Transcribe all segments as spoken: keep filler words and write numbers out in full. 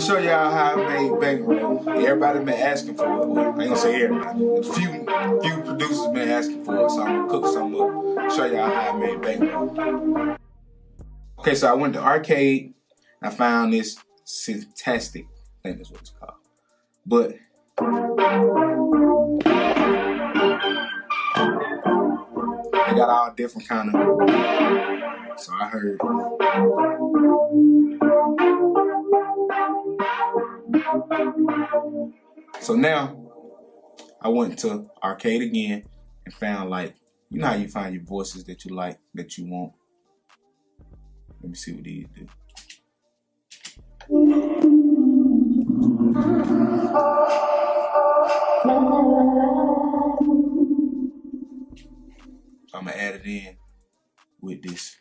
show y'all how I made Bankroll. Everybody been asking for it. Well, I ain't gonna say everybody. A few, few producers been asking for it, so I'm gonna cook some up. Show y'all how I made Bankroll. Okay, so I went to arcade. I found this Syntastic. I think that's what it's called. But they got all different kind of. So I heard. So now I went to arcade again and found, like, you know how you find your voices that you like, that you want. Let me see what these do. So I'm gonna add it in with this.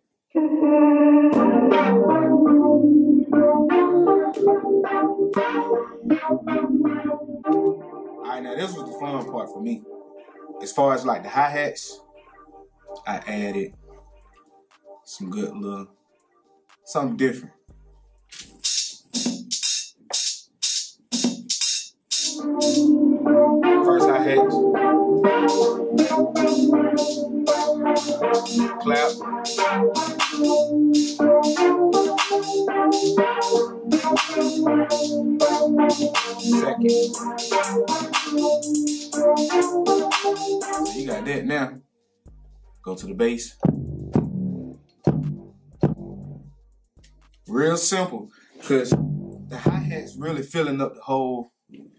Alright, now this was the fun part for me. As far as like the hi-hats, I added some good little, something different. First hi-hats, clap. Second. So you got that now. Go to the bass. Real simple, because the hi-hat's really filling up the whole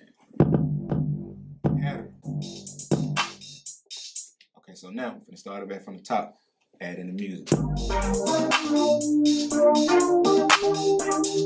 pattern. Okay, so now I'm gonna start it back from the top, add in the music.